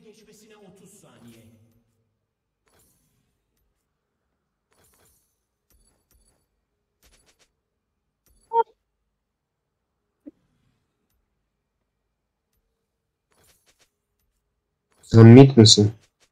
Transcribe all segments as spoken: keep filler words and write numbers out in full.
geçmesine otuz saniye. Sen mid misin?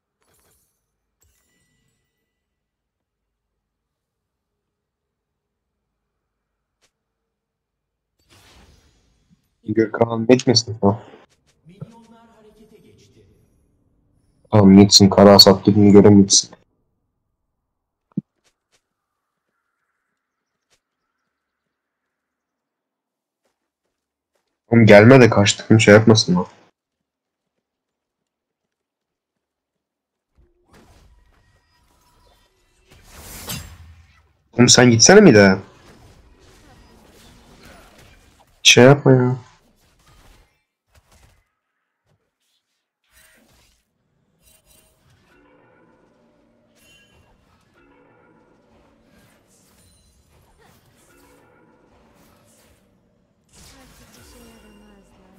Gökhan mid misin? Ha. Milyonlar harekete geçti. Tamam midsin. Kara hasat dediğine göre midsin. Oğlum gelme de kaçtık şey yapmasın o. Oğlum sen gitsene mi de? Şey yapma ya. Artık işe yaramazlar.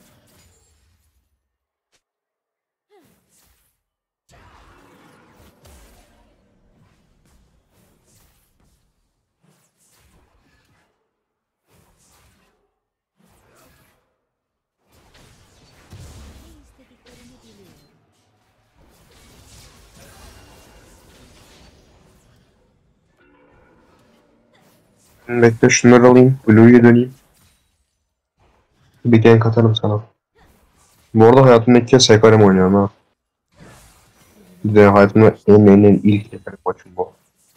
Ne istediklerini biliyorum. Bekle şunları alayım. Blue'ya döneyim. Bir gank atarım sana. Bu arada hayatımda ilk kez Skyrim oynuyorum ha. Bir de hayatımda en en en ilk Skyrim maçım bu.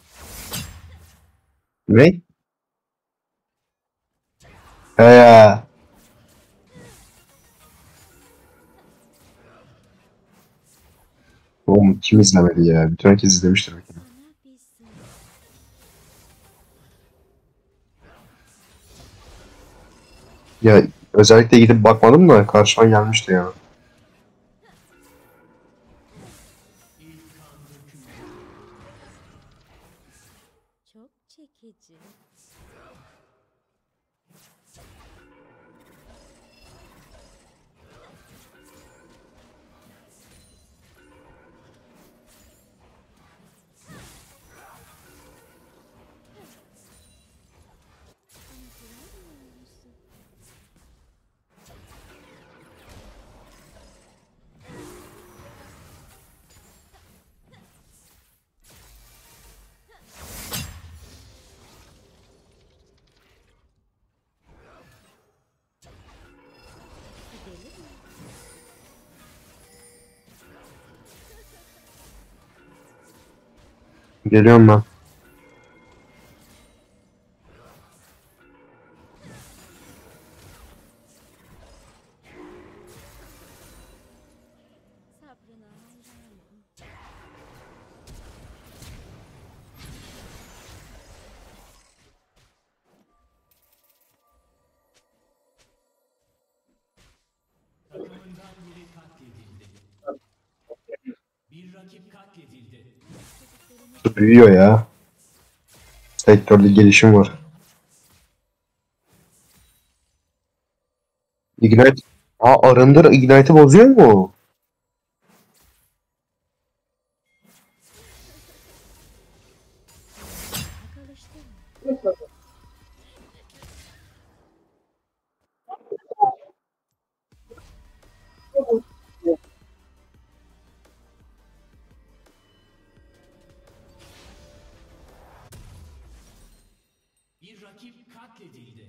Ne? He ya. Oğlum kim izlemedi ya? Bütün herkes izlemiştir belki. Bana bir sır. Ya özellikle gidip bakmadım da karşıma gelmişti ya. Çok çekici. Bana güvenmiyor musun? Gidelim mi? Geliyorum ben. Sabrına hayranım. Takımından biri katledildi. Bir rakip katledildi. İstediklerini Büyüyor ya. Sektörde gelişim var. Ignite. Aa arındır Ignite'ı bozuyor mu? bak alıştın mı? Bir rakip katledildi.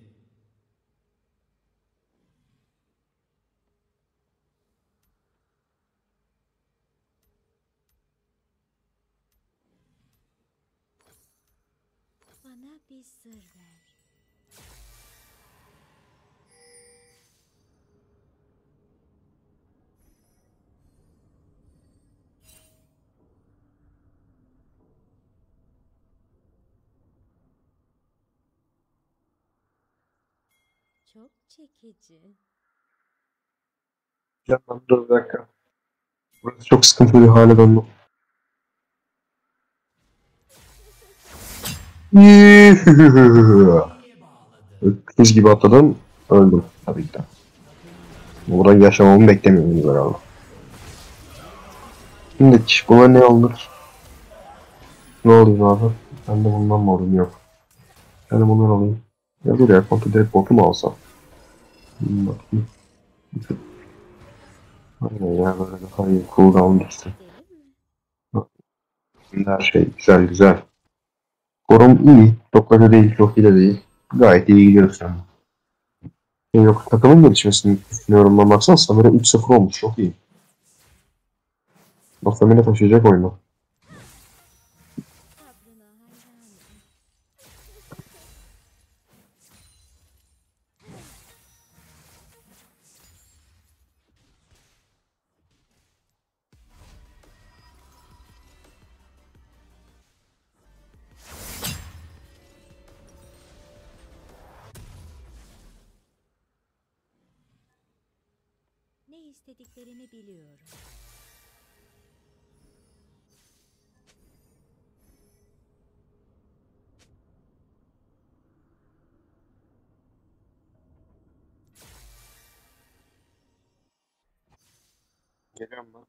Bana bir sır ver. Çok çekici. Ya ben dur bir dakika. Burası çok sıkıntılı bir hale döndü. Niye bağladı? Öküz gibi atladım. Öldüm tabii ki de. Burada yaşamamı beklemiyorum herhalde. Şimdi buna ne alınır? Ne alayım abi? Ben de bundan mı alayım? Yok. Ben de bundan alayım. Ya dur ya, komple direkt botu mu alsam? Hmm, bakayım. Aynen ya, böyle daha iyi cooldown gitsin. Gidelim mi? Şimdi her şey güzel güzel. Forum iyi. Çok kötü değil, çok iyi de değil. Gayet iyi gidiyoruz şu an. Şey yok, takımın gelişmesini düşünüyorum ben, baksana sanırım üç sıfır olmuş, çok iyi. Laflamine taşıyacak oyunu. Sabrına hayranım. Ne istediklerini biliyorum. Geliyorum ben.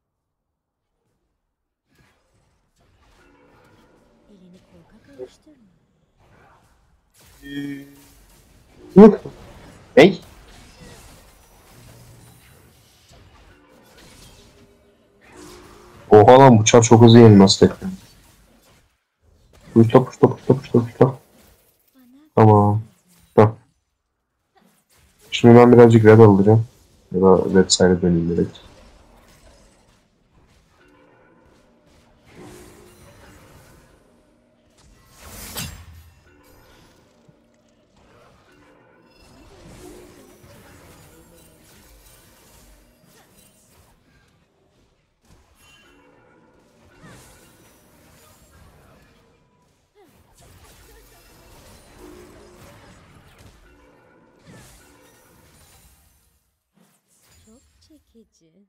Elini korkak alıştırma. Yok. Hey. Oha lan, bu çar çok hızlı yenilmez tekrar. Puşla puşla puşla puşla puşla. Bana Tamam. kızmadın. Tamam. Şimdi ben birazcık red alacağım. Ya da red side'e döneyim direkt. Çok çekici.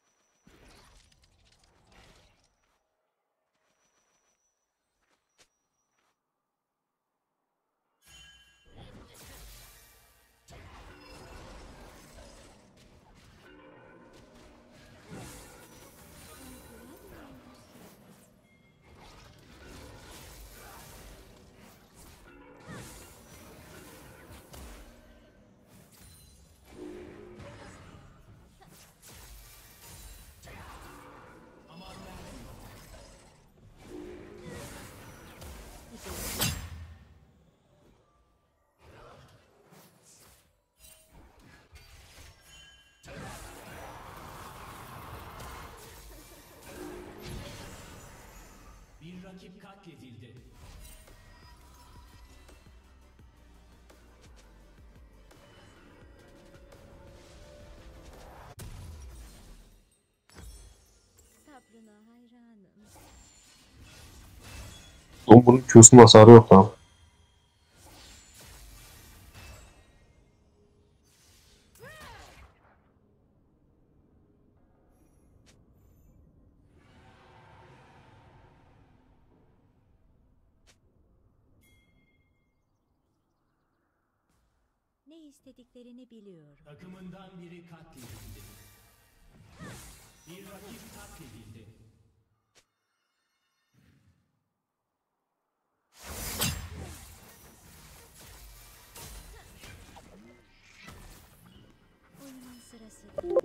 Bir rakip katledildi. Sabrına hayranım. Oğlum bunun Q'sunun hasarı yok lan. Ne istediklerini biliyorum. Takımından biri katledildi. Bir rakip katledildi. Oyunun sırası değil.